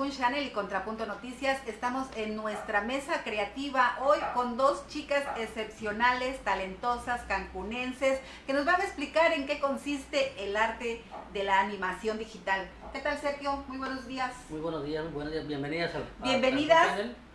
Cancún Channel y Contrapunto Noticias. Estamos en nuestra mesa creativa hoy con dos chicas excepcionales, talentosas, cancunenses, que nos van a explicar en qué consiste el arte de la animación digital. ¿Qué tal, Sergio? Muy buenos días. Muy buenos días, bienvenidas Bienvenidas. Cancún Channel.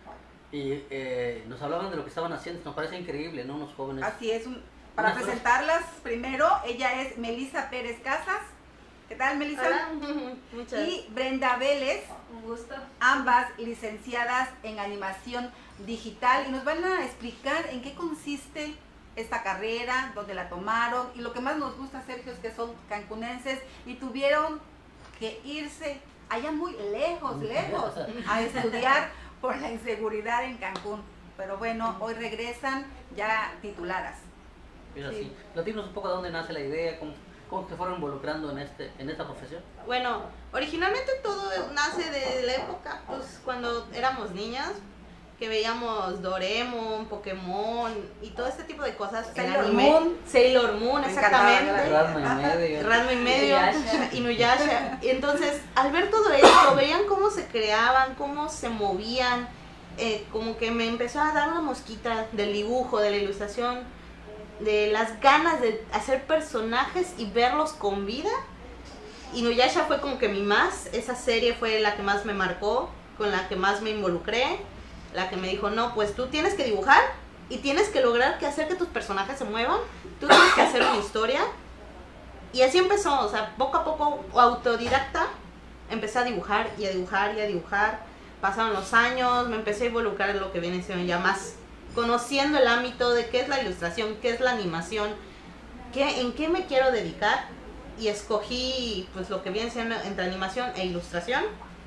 Y nos hablaban de lo que estaban haciendo, nos parece increíble, ¿no? Unos jóvenes. Así es, para presentarlas primero, ella es Melissa Pérez Casas. ¿Qué tal, Melissa? Hola, muchas. Y Brenda Vélez, Un gusto. ambas licenciadas en animación digital, y nos van a explicar en qué consiste esta carrera, dónde la tomaron, y lo que más nos gusta, Sergio, es que son cancunenses y tuvieron que irse allá muy lejos a estudiar por la inseguridad en Cancún. Pero bueno, hoy regresan ya tituladas. Es así. Sí. Platícanos un poco de dónde nace la idea, cómo se fueron involucrando en esta profesión. Bueno, originalmente todo nace de la época, pues cuando éramos niñas, que veíamos Doraemon, Pokémon y todo este tipo de cosas. Sailor Moon, exactamente. Ranma y medio, Inuyasha. Y entonces, al ver todo esto, veían cómo se creaban, cómo se movían, como que me empezó a dar una mosquita del dibujo, de la ilustración, de las ganas de hacer personajes y verlos con vida. Inuyasha fue como que esa serie fue la que más me marcó, con la que más me involucré, la que me dijo, no, pues tú tienes que dibujar y tienes que lograr hacer que tus personajes se muevan, tú tienes que hacer una historia. Y así empezó, o sea, poco a poco, autodidacta, empecé a dibujar y a dibujar y a dibujar. Pasaron los años, me empecé a involucrar en lo que viene siendo ya más, conociendo el ámbito de qué es la ilustración, qué es la animación, en qué me quiero dedicar, y escogí pues lo que viene siendo entre animación e ilustración,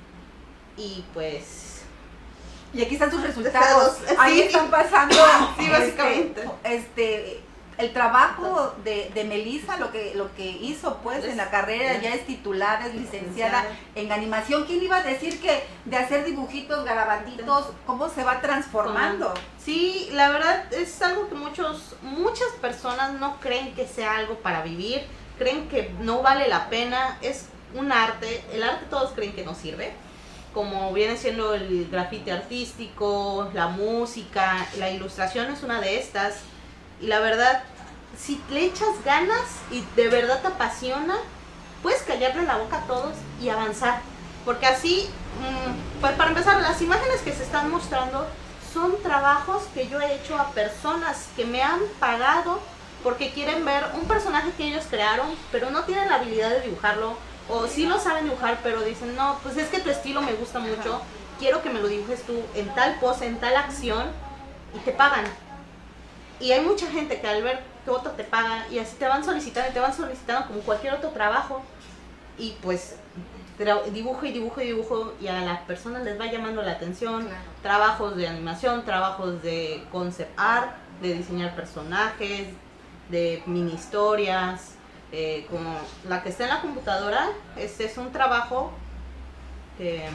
y pues... Y aquí están sus resultados. Ahí están pasando sí, básicamente. El trabajo de Melissa, lo que hizo pues en la carrera, ya es titulada, es licenciada en animación. ¿Quién iba a decir que de hacer dibujitos, garabatos, cómo se va transformando? Sí, la verdad es algo que muchas personas no creen que sea algo para vivir, creen que no vale la pena, es un arte, el arte todos creen que no sirve, como viene siendo el grafiti artístico, la música, la ilustración es una de estas. Y la verdad, si le echas ganas y de verdad te apasiona, puedes callarle la boca a todos y avanzar. Porque así, pues para empezar, las imágenes que se están mostrando son trabajos que yo he hecho a personas que me han pagado porque quieren ver un personaje que ellos crearon, pero no tienen la habilidad de dibujarlo, o sí lo saben dibujar, pero dicen, no, pues es que tu estilo me gusta mucho, quiero que me lo dibujes tú en tal pose, en tal acción, y te pagan. Y hay mucha gente que al ver que otro te paga y así te van solicitando como cualquier otro trabajo, y pues dibujo y a las personas les va llamando la atención. Claro. Trabajos de animación, trabajos de concept art, de diseñar personajes, de mini historias, como la que está en la computadora. Este es un trabajo que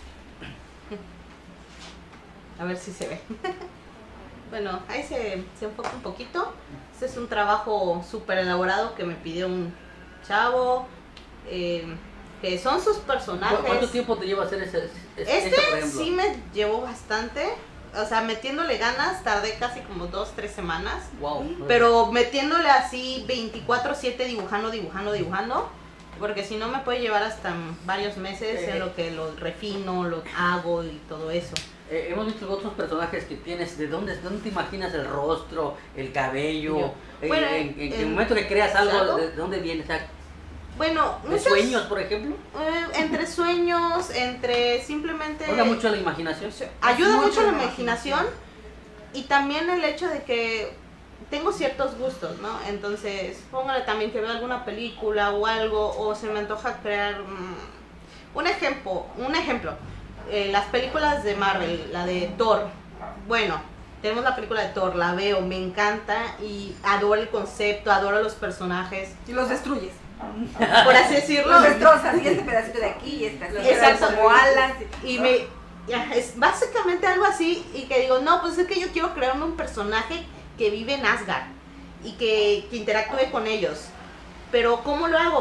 a ver si se ve. Bueno, ahí se enfoca un poquito. Este es un trabajo súper elaborado que me pidió un chavo, que son sus personajes. ¿Cuánto tiempo te lleva hacer ese por ejemplo? Sí me llevó bastante, o sea, metiéndole ganas, tardé casi como 2-3 semanas. Wow. Pero metiéndole así 24/7 dibujando, porque si no me puede llevar hasta varios meses en lo que lo refino, lo hago y todo eso. Hemos visto otros personajes que tienes, ¿de dónde te imaginas el rostro, el cabello? Bueno, en el momento que creas algo, ¿de dónde viene? O sea, bueno, ¿de sueños, por ejemplo? Entre sueños, entre simplemente... ¿Ayuda mucho a la imaginación? Ayuda mucho a la imaginación, y también el hecho de que tengo ciertos gustos, ¿no? Entonces, póngale también que veo alguna película o algo, o se me antoja crear un ejemplo. Las películas de Marvel, la de Thor. Bueno, tenemos la película de Thor, la veo, me encanta y adoro el concepto, adoro los personajes. Y los destruyes. Por así decirlo. Los destrozas, y este pedacito de aquí y este así. Exacto. Como alas. Y es básicamente algo así, y que digo, no, pues es que yo quiero crearme un personaje que vive en Asgard y que interactúe con ellos. Pero ¿cómo lo hago?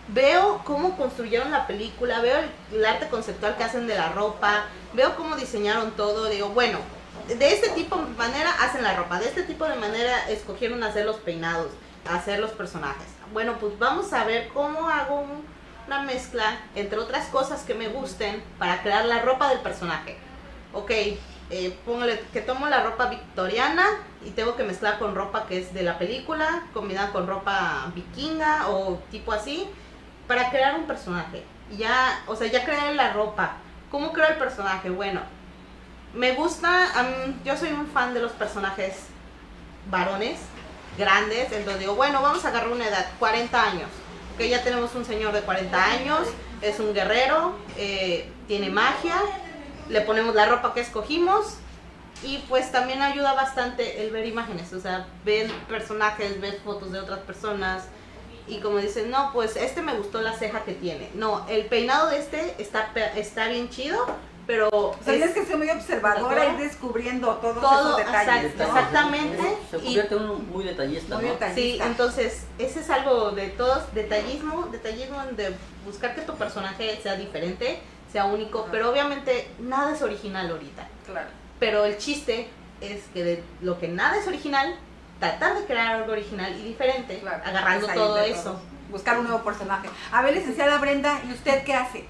veo cómo construyeron la película, veo el arte conceptual que hacen de la ropa, veo cómo diseñaron todo, digo, bueno, de este tipo de manera hacen la ropa, de este tipo de manera escogieron hacer los peinados, hacer los personajes. Bueno, pues vamos a ver cómo hago una mezcla entre otras cosas que me gusten para crear la ropa del personaje. Ok, póngale que tomo la ropa victoriana y tengo que mezclar con ropa que es de la película, combinada con ropa vikinga o tipo así, para crear un personaje. Ya, o sea, ya creé la ropa. ¿Cómo creo el personaje? Bueno, me gusta, yo soy un fan de los personajes varones, grandes, entonces digo, bueno, vamos a agarrar una edad, 40 años. Que ya tenemos un señor de 40 años, es un guerrero, tiene magia, le ponemos la ropa que escogimos y pues también ayuda bastante el ver imágenes, o sea, ver personajes, ver fotos de otras personas y como dicen, no, pues este me gustó la ceja que tiene, no, el peinado de este está bien chido, pero... O sea, tienes que ser muy observadora y descubriendo todos todo, esos detalles, ¿no? exactamente. Se convierte en uno muy detallista, Muy ¿no? detallista. Sí, entonces ese es algo de todos, detallismo de buscar que tu personaje sea diferente, sea único, pero obviamente nada es original ahorita. Claro. Pero el chiste es que de lo que nada es original, tratar de crear algo original y diferente, Claro, agarrando es ahí todo de eso. Buscar un nuevo personaje. A ver, licenciada Brenda, ¿y usted qué hace?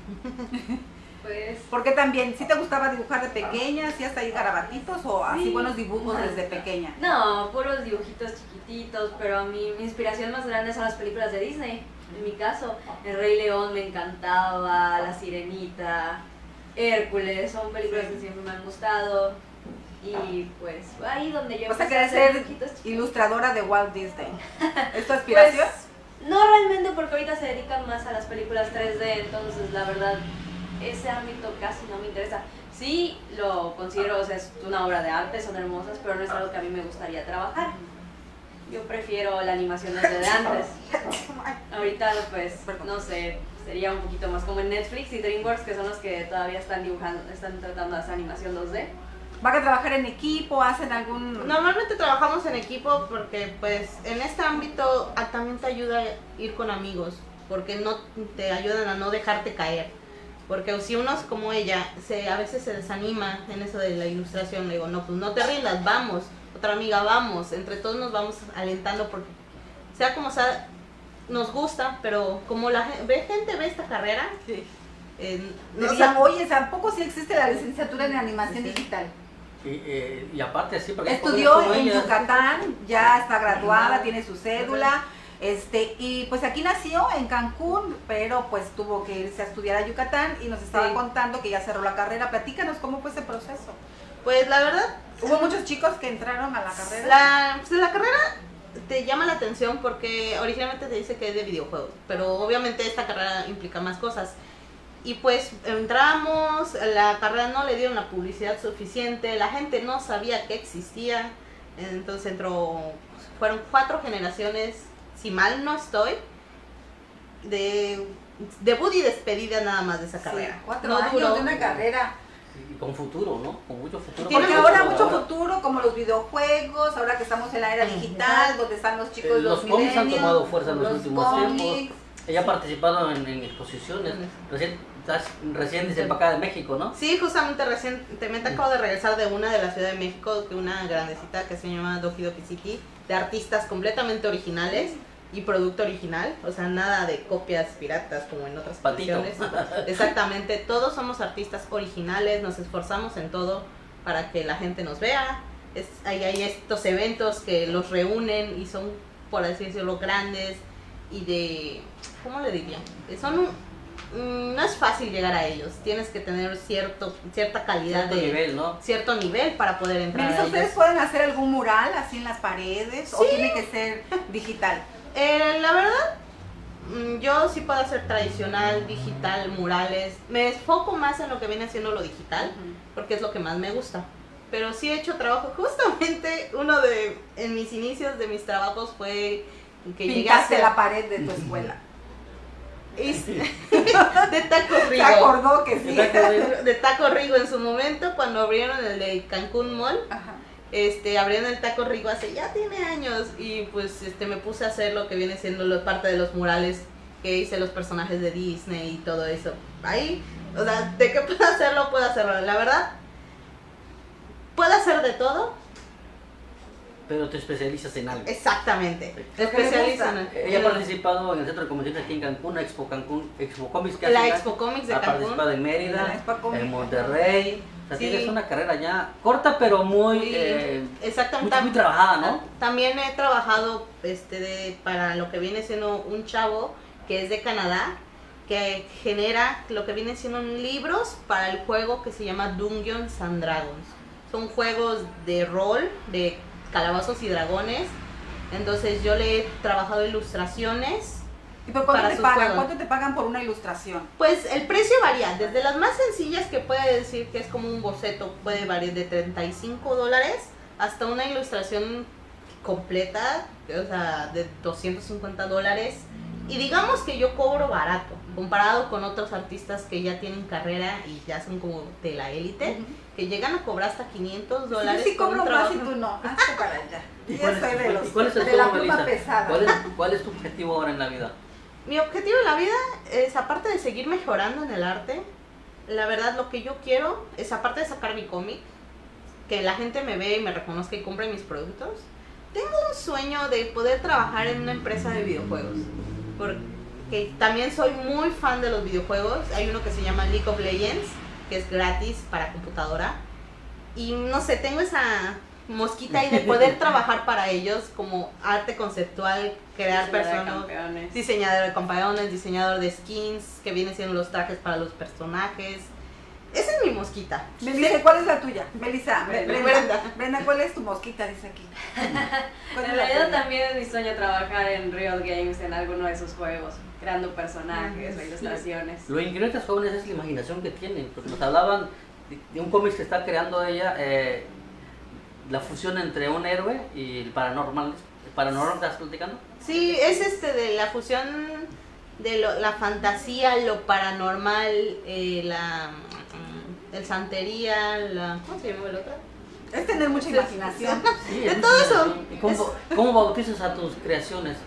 Pues Porque también, ¿sí te gustaba dibujar de pequeña? ¿Sí hasta ahí garabatitos o así Sí. buenos dibujos desde pequeña? no, puros dibujitos chiquititos, pero mi inspiración más grande son las películas de Disney. En mi caso, El Rey León me encantaba, La Sirenita, Hércules, son películas que siempre me han gustado. Y pues ahí donde yo O sea, empecé a querés hacer ser dibujitos chiquitos. ilustradora de Walt Disney. ¿Es tu aspiración? Pues, no realmente, porque ahorita se dedican más a las películas 3D, entonces la verdad ese ámbito casi no me interesa. Sí lo considero, o sea, es una obra de arte, son hermosas, pero no es algo que a mí me gustaría trabajar. Yo prefiero la animación desde antes. Ahorita pues, no sé, sería un poquito más como en Netflix y DreamWorks, que son los que todavía están dibujando, están tratando de hacer animación 2D. ¿Van a trabajar en equipo? ¿Hacen algún...? Normalmente trabajamos en equipo porque pues en este ámbito también te ayuda a ir con amigos, porque no te ayudan a no dejarte caer. Porque si uno es como ella, a veces se desanima en eso de la ilustración, le digo, no, pues no te rindas, vamos, otra amiga, vamos, entre todos nos vamos alentando porque sea como sea, nos gusta, pero como la gente ve esta carrera, Sí. no, Decían, oye, ¿tampoco sí existe la licenciatura en animación Sí. digital? Y aparte así, porque Estudió como en ella- Yucatán, ya está graduada, tiene su cédula, y pues aquí nació en Cancún, pero pues tuvo que irse a estudiar a Yucatán y nos estaba Sí. contando que ya cerró la carrera. Platícanos cómo fue ese proceso. pues la verdad, Hubo muchos chicos que entraron a la carrera. la carrera te llama la atención porque originalmente te dice que es de videojuegos, pero obviamente esta carrera implica más cosas. Y pues entramos, la carrera no le dieron la publicidad suficiente, la gente no sabía que existía, entonces fueron 4 generaciones, si mal no estoy, de debut y despedida nada más de esa carrera. Sí, 4 No años duró. de una carrera. Y con futuro, ¿no? Con mucho futuro. Tiene Porque ahora Porque mucho futuro, como los videojuegos, ahora que estamos en la era digital, donde están los chicos, Los cómics han millennials, tomado fuerza en los los últimos cómics. tiempos. Ella ha participado en exposiciones. Recién dice para acá de México, ¿no? Sí, justamente recientemente acabo de regresar de una de la Ciudad de México, que una grandecita que se llama Doki Doki City, de artistas completamente originales y producto original, o sea, nada de copias piratas como en otras Patito. producciones. Exactamente, todos somos artistas originales, nos esforzamos en todo para que la gente nos vea. Hay estos eventos que los reúnen y son, por así decirlo, grandes y de, ¿cómo le diría? No es fácil llegar a ellos, tienes que tener cierta calidad Cierto de nivel, ¿no? cierto nivel para poder entrar Melissa, a ¿ustedes ellos. pueden hacer algún mural así en las paredes o tiene que ser digital? La verdad, yo sí puedo hacer tradicional, digital, murales. Me enfoco más en lo que viene siendo lo digital, porque es lo que más me gusta. Pero sí he hecho trabajo, justamente en mis inicios de mis trabajos fue que llegué a Pintaste hacer la pared de tu escuela. de Taco Se Rigo. acordó que sí. De Taco Rigo en su momento, cuando abrieron el de Cancún Mall. Ajá. Abrieron el Taco Rigo hace ya tiene años y pues me puse a hacer lo que viene siendo parte de los murales que hice los personajes de Disney y todo eso. Ahí, o sea, de que puedo hacerlo. La verdad, puedo hacer de todo. Pero te especializas en algo. Exactamente. Lo que me Especializo gusta. en Ella ha participado en el Centro de Convenciones aquí en Cancún, Expo Comics que la hacen, Expo Comics de ha Cancún. participado en En la Mérida, Expo Comics. en Monterrey. O sea, Sí. tienes una carrera ya corta, pero muy, Exactamente. muy trabajada, ¿no? También he trabajado para lo que viene siendo un chavo que es de Canadá, que genera lo que viene siendo libros para el juego que se llama Dungeons and Dragons. Son juegos de rol, de calabozos y dragones. Entonces yo le he trabajado ilustraciones. ¿Y por cuánto para te sus pagan? juegos. ¿Cuánto te pagan por una ilustración? Pues el precio varía, desde las más sencillas que puede decir que es como un boceto, puede variar de $35 hasta una ilustración completa, o sea, de $250. Y digamos que yo cobro barato, comparado con otros artistas que ya tienen carrera y ya son como de la élite, que llegan a cobrar hasta $500 Yo sí por un cobro más y trabajo. tú no. Hazte para allá. ¿Y Yo cuál es soy tu- de los y cuál es el de la sueño, pluma Melissa? pesada. ¿Cuál es tu objetivo ahora en la vida? Mi objetivo en la vida es, aparte de seguir mejorando en el arte, la verdad lo que yo quiero es, aparte de sacar mi cómic, que la gente me vea y me reconozca y compre mis productos, tengo un sueño de poder trabajar en una empresa de videojuegos. Porque también soy muy fan de los videojuegos. Hay uno que se llama League of Legends, que es gratis para computadora. Y no sé, tengo esa mosquita ahí de poder trabajar para ellos como arte conceptual, crear personas, Campeones. diseñador de campeones, diseñador de skins, que vienen siendo los trajes para los personajes. Esa es mi mosquita. Melissa, ¿cuál es la tuya? Melissa, Brenda. Brenda, ¿cuál es tu mosquita? Dice aquí. ¿Cuál es En la realidad tuya? también es mi sueño trabajar en Riot Games en alguno de esos juegos, creando personajes o sí. ilustraciones. Lo increíble de estos jóvenes es la imaginación que tienen, porque nos hablaban de un cómic que está creando ella, la fusión entre un héroe y el paranormal. ¿El paranormal estás platicando? Sí, es de la fusión de la fantasía, lo paranormal, el santería, ¿cómo se llama el otro? Es tener mucha imaginación. Sí, De es- todo eso. ¿Y cómo bautizas a tus creaciones?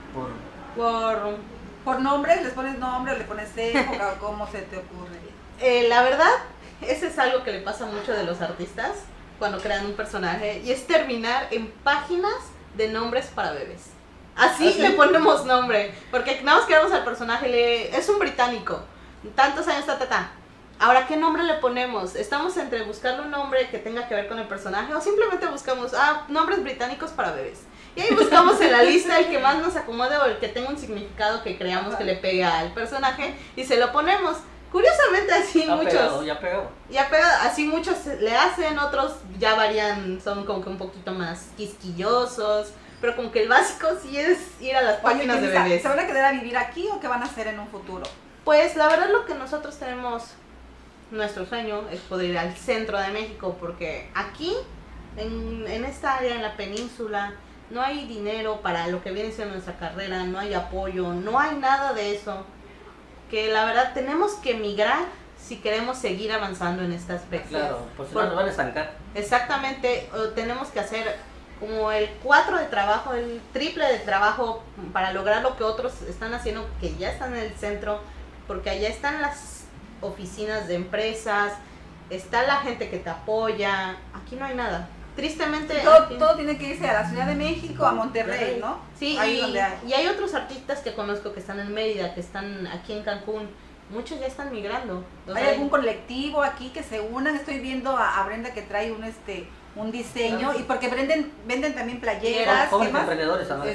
Por Por nombres, les pones nombre, le pones época o cómo se te ocurre. la verdad, eso es algo que le pasa mucho de los artistas cuando crean un personaje, y es terminar en páginas de nombres para bebés. Así ¿Ah, sí? le ponemos nombre, porque nada más queremos al personaje, es un británico, tantos años, Ahora, ¿qué nombre le ponemos? Estamos entre buscarle un nombre que tenga que ver con el personaje o simplemente buscamos, nombres británicos para bebés. Y ahí buscamos en la lista el que más nos acomode o el que tenga un significado que creamos que le pega al personaje y se lo ponemos. Curiosamente así Ya pegado. así muchos le hacen, otros ya varían, son como que un poquito más quisquillosos, pero como que el básico sí es ir a las Oye, páginas de Melissa, bebés. ¿se van a quedar a vivir aquí o qué van a hacer en un futuro? Pues la verdad lo que nosotros tenemos, nuestro sueño es poder ir al centro de México, porque aquí, en esta área, en la península, no hay dinero para lo que viene siendo nuestra carrera, no hay apoyo, no hay nada de eso, que la verdad tenemos que emigrar si queremos seguir avanzando en este aspecto. Claro, pues si no nos van a estancar. Exactamente, tenemos que hacer como el 4 de trabajo, el triple de trabajo para lograr lo que otros están haciendo, que ya están en el centro, porque allá están las oficinas de empresas, está la gente que te apoya, aquí no hay nada. Tristemente... aquí- Todo tiene que irse a la Ciudad de México, a Monterrey, ¿no? Sí, Ahí donde hay. y hay otros artistas que conozco que están en Mérida, que están aquí en Cancún, muchos ya están migrando. O ¿Hay sea, algún colectivo aquí que se unan? Estoy viendo a Brenda que trae un diseño, y porque venden también playeras, Jóvenes ¿qué más? emprendedores, ¿no?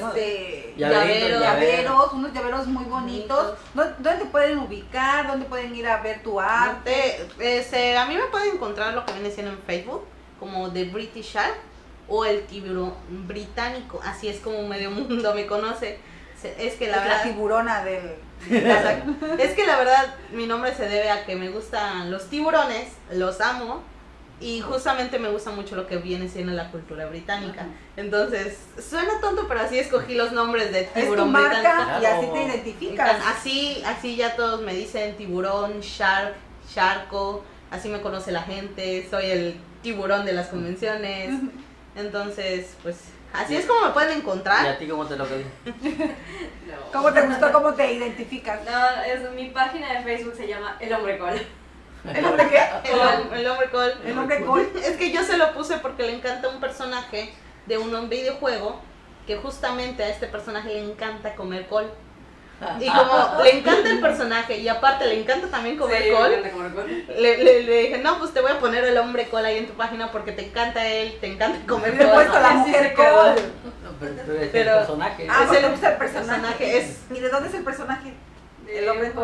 Llaveros, unos llaveros muy bonitos. ¿Dónde te pueden ubicar? ¿Dónde pueden ir a ver tu arte? a mí me pueden encontrar lo que viene siendo en Facebook como The British Shark o el tiburón británico, así es como medio mundo me conoce. Es que la La verdad, tiburona del... es que la verdad mi nombre se debe a que me gustan los tiburones, los amo, y justamente me gusta mucho lo que viene siendo la cultura británica. Entonces, suena tonto, pero así escogí los nombres de Es tu tiburón marca británico. y así te identificas. Así ya todos me dicen tiburón, shark, sharko, así me conoce la gente, soy el tiburón de las convenciones. Entonces, pues Así es como me pueden ¿Y encontrar. a ti cómo te lo pedí? No. ¿Cómo te gustó? ¿Cómo te identificas? No, mi página de Facebook se llama El Hombre Col. ¿El hombre qué? El hombre Col. El hombre cool. Es que yo se lo puse porque le encanta un personaje de un videojuego que justamente a este personaje le encanta comer col. Y como le encanta el personaje y aparte le encanta también comer Sí, col, me encanta comer col. le dije, no, pues te voy a poner el hombre col ahí en tu página porque te encanta él, te encanta comer Le he puesto col. la Así mujer se quedó. cool. Pero es Pero- el personaje. Ah, Es porque el gusta el personaje. personaje, ¿Y de dónde es el personaje? El hombre El col.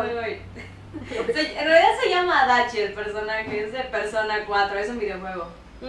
En realidad se llama Adachi el personaje, es de Persona 4, es un videojuego.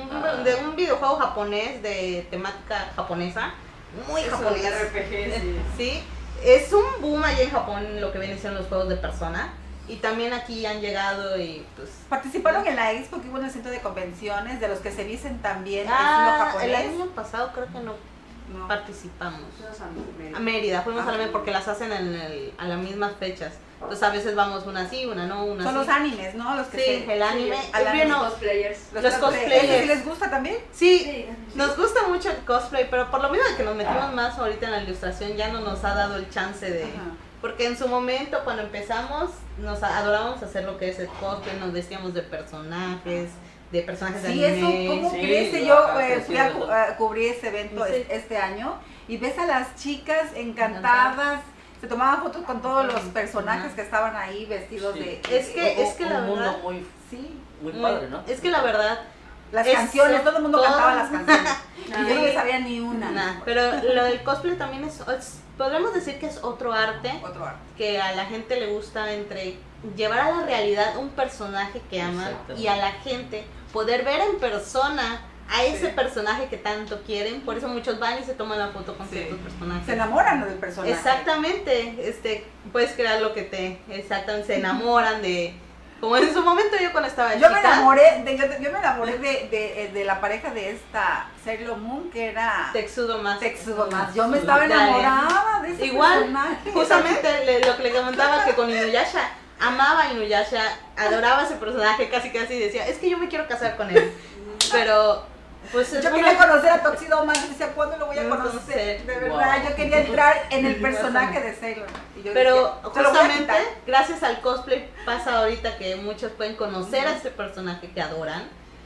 De un videojuego japonés de temática japonesa, muy Es un japonés. RPG, sí. Sí, es un boom allá en Japón lo que vienen siendo los juegos de Persona. Y también aquí han llegado y pues... Participaron en la expo que hubo en el centro de convenciones, de los que se dicen también estilo el japonés. año pasado creo que no No. participamos. Fuimos a Mérida. A Mérida, fuimos a la Ah. Mérida porque las hacen a las mismas fechas. Entonces a veces vamos una sí, una no, una Son sí. los animes, ¿no? Los que Sí, se... el anime. Sí, al anime. Bueno, cosplayers. los cosplayers. ¿Ese sí les gusta también? sí, Sí. nos gusta mucho el cosplay, pero por lo mismo de que nos metimos más ahorita en la ilustración ya no nos ha dado el chance de... Ajá. Porque en su momento cuando empezamos nos adorábamos hacer lo que es el cosplay, nos vestíamos de personajes de Sí, anime. eso, ¿cómo Sí, crece? lo Yo ha fui a, crecido. a cubrir ese evento Sí. este año y ves a las chicas encantadas, se tomaban fotos con todos los personajes Ajá. que estaban ahí vestidos Sí. de... Es que Un la mundo verdad... muy, Sí, muy padre, ¿no? Es que la verdad... las Es- canciones, todo el mundo todo- cantaba las canciones. Y yo no me Sí. sabía ni una. Nah, pero lo del cosplay también podríamos decir que es otro arte Otro arte. que a la gente le gusta entre llevar a la realidad un personaje que ama Exactamente. y a la gente poder ver en persona a ese Sí. personaje que tanto quieren. Por eso muchos van y se toman la foto con Sí. ciertos personajes. Se enamoran del personaje. Exactamente, puedes crear lo que exactamente, se enamoran de, como en su momento yo cuando estaba Yo me chica, enamoré, yo me enamoré de la pareja de esta Sailor Moon que era Texudo más. Texudo más. Yo me estaba Dale. enamorada de ese Igual, personaje. justamente lo que le comentaba que con Inuyasha, amaba a Inuyasha, adoraba ese personaje, casi decía, es que yo me quiero casar con él, pero pues es Yo uno- quería conocer a Tuxedo más y decía, ¿cuándo lo voy a No conocer? conocer. De verdad, Wow. yo quería entrar en el personaje de Sailor. Y yo pero decía, "Se lo voy a justamente quitar". gracias al cosplay pasa ahorita que muchos pueden conocer a ese personaje que adoran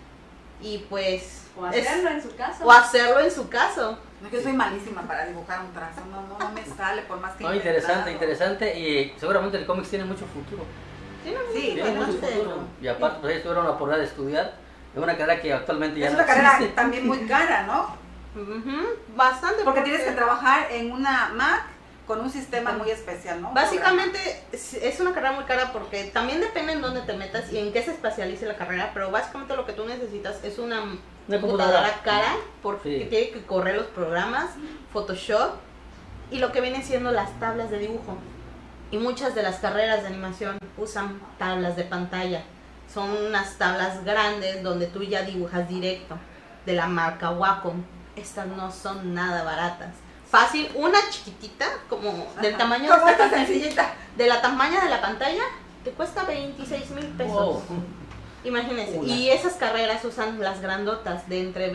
y pues O hacerlo en su casa. o hacerlo en su caso. No, yo soy malísima para dibujar un trazo, no me sale por más que No, he interesante, intentado. interesante y seguramente el cómics tiene mucho futuro. Tiene Sí, mucho Tiene mucho bastante. futuro. Y aparte, pues, ellos tuvieron la oportunidad de estudiar en una carrera que actualmente ya Es no una carrera existe. también muy cara, ¿no? Ujú, bastante. Porque tienes que trabajar en una Mac con un sistema muy especial, ¿no? Básicamente es una carrera muy cara porque también depende en dónde te metas y en qué se especialice la carrera, pero básicamente lo que tú necesitas es una computadora cara porque Sí. tiene que correr los programas, Photoshop y lo que vienen siendo las tablas de dibujo. Y muchas de las carreras de animación usan tablas de pantalla. Son unas tablas grandes donde tú ya dibujas directo, de la marca Wacom. Estas no son nada baratas. Fácil, una chiquitita, como del tamaño de Como esta esta pantalla, sencillita. de la tamaña de la pantalla, te cuesta 26,000 pesos. Wow. Imagínense. Una. Y esas carreras usan las grandotas de entre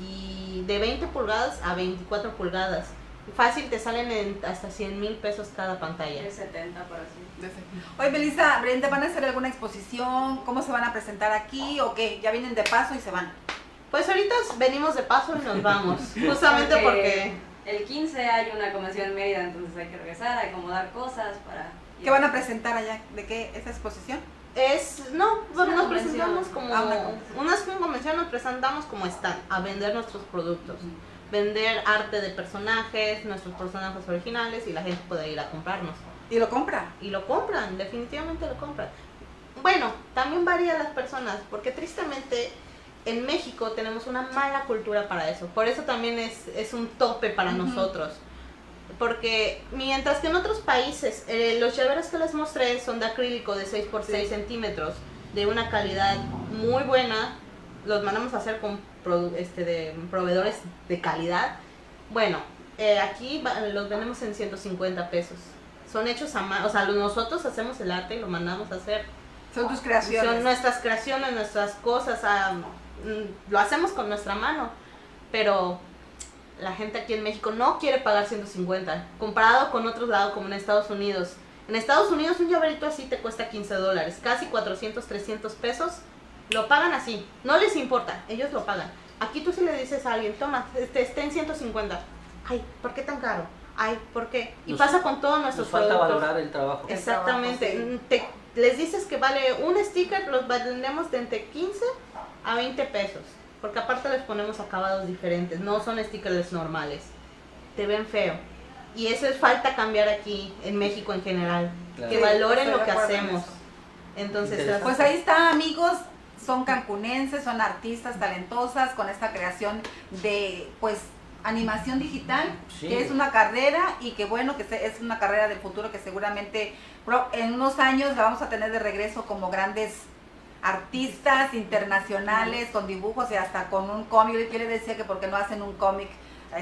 20 pulgadas a 24 pulgadas. Fácil, te salen en hasta 100,000 pesos cada pantalla. Es 70 por así. Oye, Melissa, Brenda, ¿van a hacer alguna exposición? ¿Cómo se van a presentar aquí? ¿O qué? ¿Ya vienen de paso y se van? Pues ahorita venimos de paso y nos vamos. Justamente porque el 15 hay una convención en Mérida, entonces hay que regresar, hay que acomodar cosas para... ¿Qué van a presentar allá? ¿De qué? ¿Esa exposición? no, una nos convención. presentamos como Ah, una convención. una convención, nos presentamos como stand, a vender nuestros productos. Vender arte de personajes, nuestros personajes originales y la gente puede ir a comprarnos. ¿Y lo compra? Y lo compran, definitivamente lo compran. Bueno, también varía las personas, porque tristemente en México tenemos una mala cultura para eso. Por eso también es un tope para Ujú. nosotros. Porque mientras que en otros países, los llaveros que les mostré son de acrílico de 6 por 6 centímetros, de una calidad muy buena, los mandamos a hacer con de proveedores de calidad. Bueno, aquí los vendemos en 150 pesos. Son hechos a mano, o sea, nosotros hacemos el arte y lo mandamos a hacer. Son tus creaciones. Son nuestras creaciones, nuestras cosas, lo hacemos con nuestra mano, pero la gente aquí en México no quiere pagar 150, comparado con otros lados como en Estados Unidos. En Estados Unidos un llaverito así te cuesta $15, casi 400, 300 pesos, lo pagan así, no les importa, ellos lo pagan. Aquí tú si le dices a alguien, toma, está en 150, ay, ¿por qué tan caro? Ay, ¿por qué? Y pasa con todos nuestros Nos falta productos. valorar el trabajo. Exactamente. El trabajo, Les dices que vale un sticker, los vendemos de entre 15 a 20 pesos. Porque aparte les ponemos acabados diferentes, no son stickers normales. Te ven feo. Y eso es falta cambiar aquí, en México en general. Claro. Que Sí, valoren estoy lo de que acuerdo en hacemos. eso. Entonces, Interesante. Pues ahí está, amigos, son cancunenses, son artistas talentosas con esta creación de, pues, animación digital, Sí. que es una carrera y que bueno, es una carrera del futuro que seguramente en unos años la vamos a tener de regreso como grandes artistas internacionales con dibujos y hasta con un cómic. Yo le decía que por qué no hacen un cómic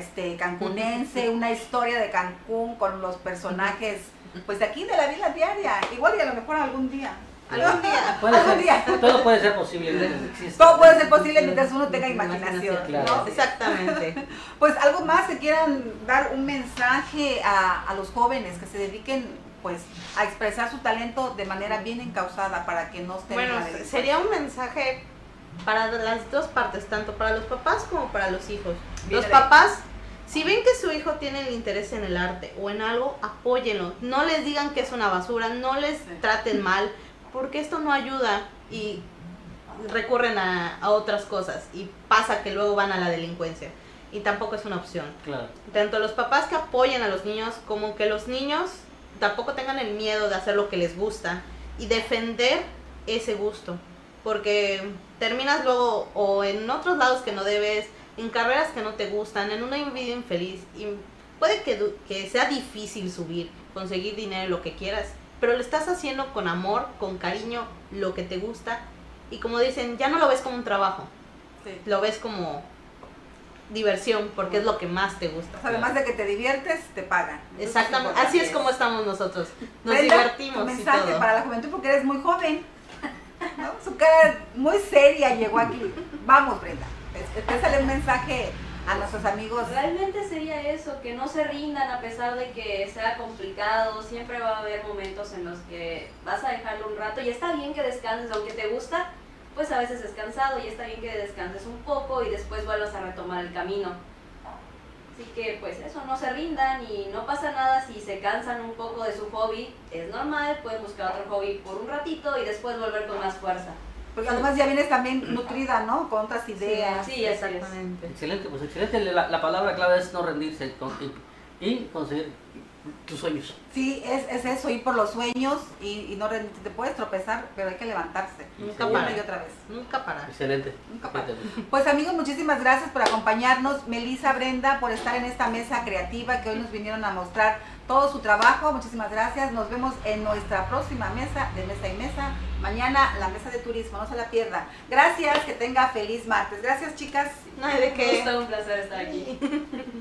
cancunense, una historia de Cancún con los personajes pues de aquí de la vida diaria, igual y a lo mejor algún día. Algún día, Puede algún ser, día. todo puede ser posible. mientras exista. Todo puede ser posible mientras uno tenga imaginación, Claro. ¿no? exactamente. Pues algo más que quieran dar un mensaje a los jóvenes que se dediquen pues a expresar su talento de manera bien encauzada para que no estén en Bueno, la delincuencia. sería un mensaje para las dos partes, tanto para los papás como para los hijos. Viene Los de- papás, si ven que su hijo tiene el interés en el arte o en algo, apóyenlo. No les digan que es una basura, no les Sí. traten mal, porque esto no ayuda y recurren a otras cosas y pasa que luego van a la delincuencia y tampoco es una opción. Claro. Tanto los papás que apoyen a los niños como que los niños tampoco tengan el miedo de hacer lo que les gusta y defender ese gusto, porque terminas luego o en otros lados que no debes, en carreras que no te gustan, en una vida infeliz y puede que sea difícil subir, conseguir dinero, lo que quieras, pero lo estás haciendo con amor, con cariño, lo que te gusta y como dicen, ya no lo ves como un trabajo, Sí. lo ves como diversión porque es lo que más te gusta. O sea, además de que te diviertes, te pagan. Entonces, Exactamente, importante así es como estamos nosotros. Nos Brenda, divertimos tu y mensaje todo. para la juventud porque eres muy joven, ¿no? Su cara muy seria llegó aquí. Vamos, Brenda, exprésale un mensaje a nuestros amigos. Realmente sería eso, que no se rindan a pesar de que sea complicado, siempre va a haber momentos en los que vas a dejarlo un rato y está bien que descanses, aunque te gusta, pues a veces es cansado y está bien que descanses un poco y después vuelvas a retomar el camino. Así que pues eso, no se rindan y no pasa nada si se cansan un poco de su hobby, es normal, pueden buscar otro hobby por un ratito y después volver con más fuerza. Porque además ya vienes también nutrida, ¿no? Con otras ideas. Sí, así es. Exactamente. Excelente, pues excelente. La palabra clave es no rendirse y conseguir tus sueños. Sí, es eso, ir por los sueños y no rendirte. Te puedes tropezar, pero hay que levantarse. Nunca Una parar. y otra vez. Nunca parar. Excelente. Nunca para. Fíjate. Pues amigos, muchísimas gracias por acompañarnos. Melissa, Brenda, por estar en esta mesa creativa que hoy nos vinieron a mostrar todo su trabajo. Muchísimas gracias. Nos vemos en nuestra próxima mesa de Mesa y Mesa. Mañana la mesa de turismo, no se la pierda. Gracias, que tenga feliz martes. Gracias, chicas. No hay de qué. Un placer estar aquí.